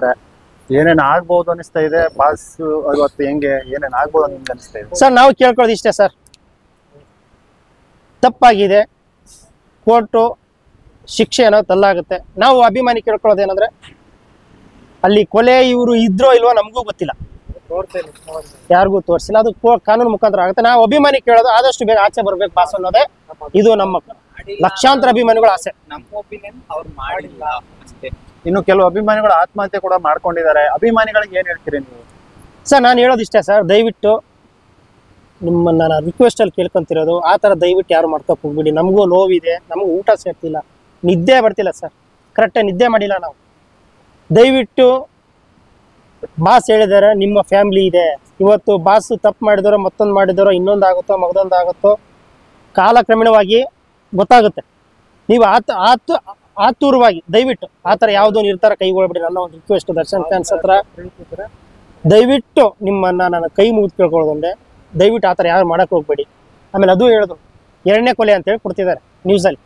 ಇರುತ್ತೆ. ಏನೇನ್ ಆಗ್ಬಹುದು ಅನಿಸ್ತಾ ಇದೆ ಬಾಸ್ ಇವತ್ತು ಹೆಂಗೆ ಏನೇನ್ ಆಗ್ಬೋದು ನಿಮ್ಗೆ ಅನಿಸ್ತಾ ಇದೆ? ಸರ್ ನಾವು ಕೇಳ್ಕೊಳ್ಳೋದು ಇಷ್ಟೇ ಸರ್, ತಪ್ಪಾಗಿದೆ, ಕೋರ್ಟು ಶಿಕ್ಷೆ ಅನ್ನೋದು ತಲ್ಲಾಗುತ್ತೆ. ನಾವು ಅಭಿಮಾನಿ ಕೇಳ್ಕೊಳ್ಳೋದೇನಂದ್ರೆ ಅಲ್ಲಿ ಕೊಲೆ ಇವರು ಇದ್ರೋ ಇಲ್ವೋ ನಮಗೂ ಗೊತ್ತಿಲ್ಲ, ಯಾರಿಗೂ ತೋರಿಸಿಲ್ಲ, ಅದು ಕಾನೂನು ಮುಖಾಂತರ ಆಗುತ್ತೆ. ನಾವು ಅಭಿಮಾನಿ ಕೇಳೋದು ಆದಷ್ಟು ಬೇಗ ಆಚೆ ಬರ್ಬೇಕು ಬಾಸ್ ಅನ್ನೋದೇ ಇದು ನಮ್ಮ ಲಕ್ಷಾಂತರ ಅಭಿಮಾನಿಗಳ ಆಸೆ. ನಮ್ಮ ಒಪಿನಿಯನ್ ಅವ್ರು ಮಾಡಿಲ್ಲ ಅಷ್ಟೇ. ಇನ್ನು ಕೆಲವು ಅಭಿಮಾನಿಗಳು ಆತ್ಮಹತ್ಯೆ ಕೂಡ ಮಾಡ್ಕೊಂಡಿದ್ದಾರೆ. ಅಭಿಮಾನಿಗಳಿಗೆ ಏನ್ ಹೇಳ್ತೀರಿ ನೀವು? ಸರ್ ನಾನು ಹೇಳೋದು ಇಷ್ಟೇ ಸರ್, ದಯವಿಟ್ಟು ನಿಮ್ಮನ್ನ ನಾನು ರಿಕ್ವೆಸ್ಟ್ ಅಲ್ಲಿ ಕೇಳ್ಕೊಂತಿರೋದು, ಆ ಥರ ದಯವಿಟ್ಟು ಯಾರು ಮಾಡ್ಕೋಕ್ ಹೋಗ್ಬಿಡಿ. ನಮಗೂ ನೋವಿದೆ, ನಮಗೂ ಊಟ ಸೇರ್ತಿಲ್ಲ, ನಿದ್ದೆ ಬರ್ತಿಲ್ಲ ಸರ್, ಕರೆಕ್ಟಾಗಿ ನಿದ್ದೆ ಮಾಡಿಲ್ಲ ನಾವು. ದಯವಿಟ್ಟು ಬಾಸ್ ಹೇಳಿದಾರೆ ನಿಮ್ಮ ಫ್ಯಾಮಿಲಿ ಇದೆ, ಇವತ್ತು ಬಾಸ್ ತಪ್ಪು ಮಾಡಿದಾರೋ ಮತ್ತೊಂದು ಮಾಡಿದಾರೋ ಇನ್ನೊಂದು ಆಗುತ್ತೋ ಮಗದೊಂದು ಆಗುತ್ತೋ ಕಾಲಕ್ರಮೇಣವಾಗಿ ಗೊತ್ತಾಗುತ್ತೆ. ನೀವು ಆತುರವಾಗಿ ದಯವಿಟ್ಟು ಆ ಥರ ಯಾವುದೋ ನಿರ್ಧಾರ ಕೈಗೊಳ್ಬಿಡಿ. ನನ್ನ ಒಂದು ರಿಕ್ವೆಸ್ಟ್ ದರ್ಶನ್ ಫ್ಯಾನ್ಸ್ ಹತ್ರ, ದಯವಿಟ್ಟು ನಿಮ್ಮನ್ನ ನಾನು ಕೈ ಮುಗಿದು ಕೇಳ್ಕೊಳ್ಳೋದಂದ್ರೆ ದಯವಿಟ್ಟು ಆ ಥರ ಯಾರು ಮಾಡಕ್ಕೆ ಹೋಗ್ಬೇಡಿ. ಆಮೇಲೆ ಅದು ಹೇಳಿದ್ರು 2ನೇ ಕೊಲೆ ಅಂತೇಳಿ ಕೊಡ್ತಿದ್ದಾರೆ ನ್ಯೂಸಲ್ಲಿ.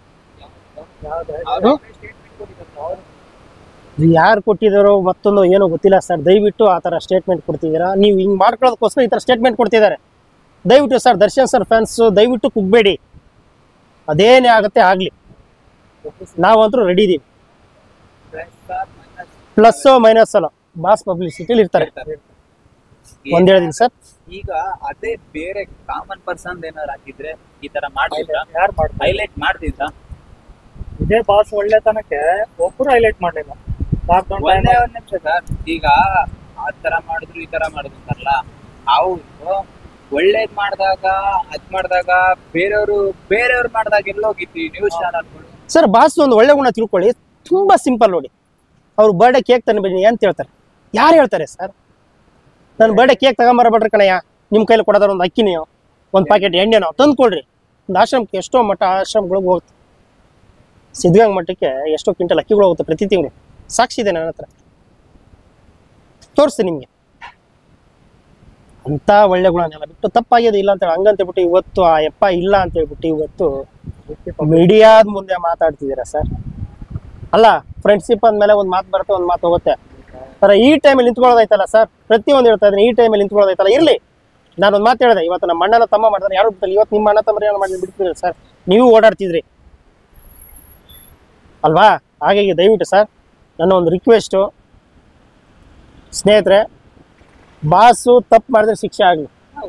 ಯಾರು ಕೊಟ್ಟಿದ್ದಾರೋ ಮತ್ತೊಂದು ಏನೋ ಗೊತ್ತಿಲ್ಲ ಸರ್. ದಯವಿಟ್ಟು ಆ ಥರ ಸ್ಟೇಟ್ಮೆಂಟ್ ಕೊಡ್ತಿದ್ದೀರಾ, ನೀವು ಹಿಂಗೆ ಮಾಡ್ಕೊಳ್ಳೋದಕ್ಕೋಸ್ಕರ ಈ ಥರ ಸ್ಟೇಟ್ಮೆಂಟ್ ಕೊಡ್ತಿದ್ದಾರೆ. ದಯವಿಟ್ಟು ಸರ್ ದರ್ಶನ್ ಸರ್ ಫ್ಯಾನ್ಸು ದಯವಿಟ್ಟು ಕುಗ್ಬೇಡಿ, ಅದೇನೇ ಆಗುತ್ತೆ ಆಗಲಿ, ನಾವಂತರೂ ರೆಡಿ ಇದ್ದೀವಿ. ಪ್ಲಸ್ಸೋ ಮೈನಸ್ ಅಲ್ಲ, ಬಾಸ್ ಪಬ್ಲಿಸಿಟಿಲಿ ಇರ್ತಾರೆ. ಒಂದ್ ಹೇಳಿದೀನಿ ಸರ್. ಈಗ ಅದೇ ಬೇರೆ ಕಾಮನ್ ಪರ್ಸನ್ ಏನಾರು ಹಾಕಿದ್ರೆ ಈ ತರ ಮಾಡ್ತಿದ್ರ, ಹೈಲೈಟ್ ಮಾಡ್ತಿದ್ರ? ಇದೇ ಬಾಸ್ ಒಳ್ಳೆತನಕ್ಕೆ ಒಬ್ಬರು ಹೈಲೈಟ್ ಮಾಡಲಿಲ್ಲ. ಒಂದೇ ಒಂದ್ ನಿಮಿಷ ಸರ್, ಈಗ ಆ ತರ ಮಾಡಿದ್ರು ಈ ತರ ಮಾಡಿದ್ರು ಅಂತಾರಲ್ಲ, ಅವ್ರು ಒಳ್ಳೇದ್ ಮಾಡಿದಾಗ ಅದ್ ಮಾಡಿದಾಗ ಬೇರೆಯವ್ರು ಮಾಡಿದಾಗ ಎಲ್ಲೋಗಿತ್ತು ನ್ಯೂಸ್ ಚಾನಲ್ಗಳು? ಸರ್ ಬಾಸ್ ಒಂದು ಒಳ್ಳೆ ಗುಣ ತಿಳ್ಕೊಳ್ಳಿ, ತುಂಬಾ ಸಿಂಪಲ್ ನೋಡಿ. ಅವ್ರು ಬರ್ಡೇ ಕೇಕ್ ತಂದು ಬನ್ನಿ ಅಂತ ಹೇಳ್ತಾರೆ, ಯಾರು ಹೇಳ್ತಾರೆ ಸರ್? ನಾನು ಬರ್ಡೇ ಕೇಕ್ ತಗೊಂಬರಬೇಡ್ರಿ ಕಣಯ್ಯ, ನಿಮ್ಮ ಕೈಲಿ ಕೊಡೋದಾರ ಒಂದು ಅಕ್ಕಿನೆಯೋ ಒಂದು ಪ್ಯಾಕೆಟ್ ಎಣ್ಣೆನೋ ತಂದು ಕೊಡ್ರಿ. ಒಂದು ಆಶ್ರಮಕ್ಕೆ ಎಷ್ಟೋ ಮಠ ಆಶ್ರಮಗಳಿಗೆ ಹೋಗುತ್ತೆ, ಸಿದ್ಧಗಂಗಾ ಮಠಕ್ಕೆ ಎಷ್ಟೋ ಕ್ವಿಂಟಲ್ ಅಕ್ಕಿಗಳು ಹೋಗುತ್ತೆ ಪ್ರತಿ ತಿಂಗಳು, ಸಾಕ್ಷಿ ಇದೆ ನನ್ನ ಹತ್ರ, ತೋರಿಸ್ತೀನಿ ನಿಮಗೆ. ಅಂತ ಒಳ್ಳೆ ಗುಣನೆಲ್ಲ ಬಿಟ್ಟು ತಪ್ಪಾಗ್ಯದ ಇಲ್ಲ ಅಂತೇಳಿ ಹಂಗಂತೇಳ್ಬಿಟ್ಟು ಇವತ್ತು ಆ ಯಪ್ಪ ಇಲ್ಲ ಅಂತ ಹೇಳ್ಬಿಟ್ಟು ಇವತ್ತು ಮೀಡಿಯಾದ ಮುಂದೆ ಮಾತಾಡ್ತಿದ್ದೀರಾ ಸರ್. ಅಲ್ಲ, ಫ್ರೆಂಡ್ಶಿಪ್ ಅಂದಮೇಲೆ ಒಂದು ಮಾತು ಬರುತ್ತೆ, ಒಂದು ಮಾತು ಹೋಗುತ್ತೆ. ಸರ್ ಈ ಟೈಮಲ್ಲಿ ನಿಂತ್ಕೊಳ್ಳೋದೈತಲ್ಲ ಸರ್, ಪ್ರತಿಯೊಂದು ಹೇಳ್ತಾ ಇದ್ದೀನಿ, ಈ ಟೈಮಲ್ಲಿ ನಿಂತ್ಕೊಳ್ಳೋದೈತಲ್ಲ ಇರಲಿ. ನಾನೊಂದು ಮಾತು ಹೇಳಿದೆ, ಇವತ್ತು ನಮ್ಮ ಅಣ್ಣನ ತಮ್ಮ ಮಾಡ್ತಾರೆ, ಯಾರು ಬಿಡ್ತಾರೆ? ಇವತ್ತು ನಿಮ್ಮ ಅಣ್ಣ ತಮ್ಮ ಮಾಡಿ ಬಿಡ್ತಿದ್ರಿ ಸರ್, ನೀವು ಓಡಾಡ್ತಿದ್ರಿ ಅಲ್ವಾ? ಹಾಗಾಗಿ ದಯವಿಟ್ಟು ಸರ್ ನನ್ನ ಒಂದು ರಿಕ್ವೆಸ್ಟು, ಸ್ನೇಹಿತರೆ, ಬಾಸು ತಪ್ಪು ಮಾಡಿದ್ರೆ ಶಿಕ್ಷೆ ಆಗಲಿ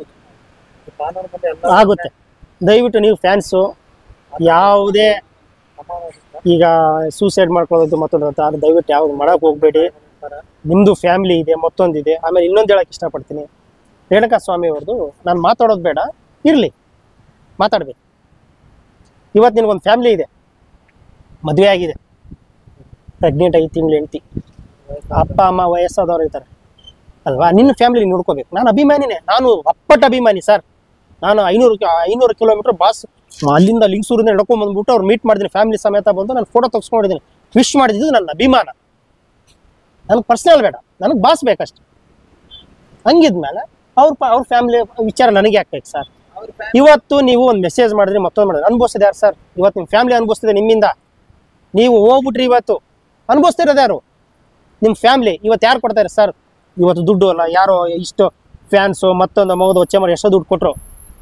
ಆಗುತ್ತೆ. ದಯವಿಟ್ಟು ನೀವು ಫ್ಯಾನ್ಸು ಯಾವುದೇ ಈಗ ಸೂಸೈಡ್ ಮಾಡ್ಕೊಳ್ಳೋದು ಮತ್ತೊಂದು ಅದು ದಯವಿಟ್ಟು ಯಾವುದು ಮಾಡೋಕೆ ಹೋಗಬೇಡಿ. ನಿಮ್ಮದು ಫ್ಯಾಮಿಲಿ ಇದೆ, ಮತ್ತೊಂದಿದೆ. ಆಮೇಲೆ ಇನ್ನೊಂದು ಹೇಳೋಕ್ಕೆ ಇಷ್ಟಪಡ್ತೀನಿ, ರೇಣುಕಾ ಸ್ವಾಮಿ ಅವ್ರದ್ದು ನಾನು ಮಾತಾಡೋದು ಬೇಡ, ಇರಲಿ ಮಾತಾಡಬೇಕು. ಇವತ್ತು ನಿನಗೊಂದು ಫ್ಯಾಮಿಲಿ ಇದೆ, ಮದುವೆ ಆಗಿದೆ, ಪ್ರೆಗ್ನೆಂಟ್ 5 ತಿಂಗಳು ಹೆಂಡ್ತಿ, ಅಪ್ಪ ಅಮ್ಮ ವಯಸ್ಸಾದವ್ರು ಇರ್ತಾರೆ ಅಲ್ವಾ? ನಿನ್ನ ಫ್ಯಾಮಿಲಿ ನೋಡ್ಕೋಬೇಕು. ನಾನು ಅಭಿಮಾನಿನೇ, ನಾನು ಅಪ್ಪಟ ಅಭಿಮಾನಿ ಸರ್. ನಾನು 500 ಕಿಲೋಮೀಟರ್ ಬಾಸ್ ಅಲ್ಲಿಂದ ಲಿಂಗಸೂರಿಂದ ನಡ್ಕೊಂಡ್ಬಂದ್ಬಿಟ್ಟು ಅವ್ರು ಮೀಟ್ ಮಾಡಿದ್ದೀನಿ, ಫ್ಯಾಮಿಲಿ ಸಮೇತ ಬಂದು ನಾನು ಫೋಟೋ ತೆಗೆಸ್ಕೊಂಡಿದ್ದೀನಿ, ವಿಶ್ ಮಾಡಿದ್ದು ನನ್ನ ಅಭಿಮಾನ. ನನಗೆ ಪರ್ಸನಲ್ ಬೇಡ, ನನಗೆ ಬಾಸ್ ಬೇಕಷ್ಟೆ. ಹಂಗಿದ್ಮೇಲೆ ಅವ್ರ ಫ್ಯಾಮಿಲಿ ವಿಚಾರ ನನಗೆ ಯಾಕೆ ಸರ್? ಇವತ್ತು ನೀವು ಒಂದು ಮೆಸೇಜ್ ಮಾಡಿದ್ರಿ, ಮತ್ತೊಂದು ಮಾಡಿದ್ರಿ, ಅನುಭವಿಸಿದ ಯಾರು ಸರ್? ಇವತ್ತು ನಿಮ್ಮ ಫ್ಯಾಮಿಲಿ ಅನುಭವಿಸ್ತಿದೆ ನಿಮ್ಮಿಂದ. ನೀವು ಹೋಗ್ಬಿಟ್ರಿ, ಇವತ್ತು ಅನುಭವಿಸ್ತಿರೋದು ಯಾರು? ನಿಮ್ಮ ಫ್ಯಾಮಿಲಿ. ಇವತ್ತು ಯಾರು ಕೊಡ್ತಾರೆ ಸರ್? ಇವತ್ತು ದುಡ್ಡು ಅಲ್ಲ, ಯಾರೋ ಇಷ್ಟು ಫ್ಯಾನ್ಸು ಮತ್ತೊಂದು ಮಗದು వచ్చే ಮಾಡಿ ಎಷ್ಟೋ ದುಡ್ಡು ಕೊಟ್ಟರು.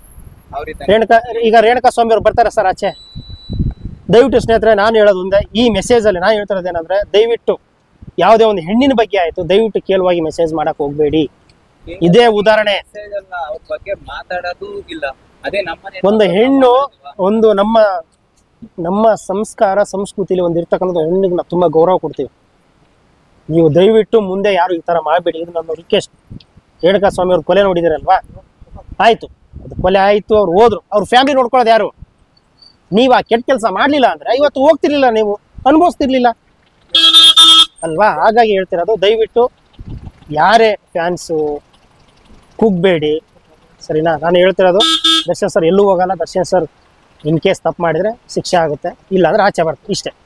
ರೇಣುಕಾ ಸ್ವಾಮಿ ಅವ್ರು ಬರ್ತಾರೆ ಸರ್ ಆಚೆ. ದಯವಿಟ್ಟು ಸ್ನೇಹಿತರೆ, ನಾನು ಹೇಳೋದು ಒಂದೇ, ಈ ಮೆಸೇಜಲ್ಲಿ ನಾನು ಹೇಳ್ತಿರೋದು ಏನಂದರೆ, ದಯವಿಟ್ಟು ಯಾವುದೇ ಒಂದು ಹೆಣ್ಣಿನ ಬಗ್ಗೆ ಆಯಿತು ದಯವಿಟ್ಟು ಕೇಳುವಾಗಿ ಮೆಸೇಜ್ ಮಾಡಕ್ಕೆ ಹೋಗಬೇಡಿ. ಇದೇ ಉದಾಹರಣೆ. ಒಂದು ಹೆಣ್ಣು, ಒಂದು ನಮ್ಮ ಸಂಸ್ಕಾರ ಸಂಸ್ಕೃತಿಲಿ ಒಂದು ಇರ್ತಕ್ಕಂಥ ಹೆಣ್ಣಿಗೆ ನಾವು ತುಂಬ ಗೌರವ ಕೊಡ್ತೀವಿ. ನೀವು ದಯವಿಟ್ಟು ಮುಂದೆ ಯಾರು ಈ ಥರ ಮಾಡಬೇಡಿ, ಇದು ನನ್ನ ರಿಕ್ವೆಸ್ಟ್. ರೇಣುಕಾ ಸ್ವಾಮಿ ಅವ್ರು ಕೊಲೆ ನೋಡಿದಿರಲ್ವಾ? ಆಯಿತು, ಅದು ಕೊಲೆ ಆಯಿತು, ಅವ್ರು ಹೋದ್ರು, ಅವ್ರ ಫ್ಯಾಮಿಲಿ ನೋಡ್ಕೊಳ್ಳೋದು ಯಾರು? ನೀವು ಆ ಕೆಟ್ಟ ಕೆಲಸ ಮಾಡಲಿಲ್ಲ ಅಂದರೆ ಇವತ್ತು ಹೋಗ್ತಿರ್ಲಿಲ್ಲ, ನೀವು ಅನುಭವಿಸ್ತಿರ್ಲಿಲ್ಲ ಅಲ್ವಾ? ಹಾಗಾಗಿ ಹೇಳ್ತಿರೋದು, ದಯವಿಟ್ಟು ಯಾರೇ ಫ್ಯಾನ್ಸು ಕುಗ್ಬೇಡಿ, ಸರಿನಾ? ನಾನು ಹೇಳ್ತಿರೋದು, ದರ್ಶನ್ ಸರ್ ಎಲ್ಲೂ ಹೋಗಲ್ಲ. ದರ್ಶನ್ ಸರ್ ಇನ್ ಕೇಸ್ ತಪ್ಪು ಮಾಡಿದರೆ ಶಿಕ್ಷೆ ಆಗುತ್ತೆ, ಇಲ್ಲಾಂದ್ರೆ ಆಚೆ ಬರುತ್ತೆ, ಇಷ್ಟೇ.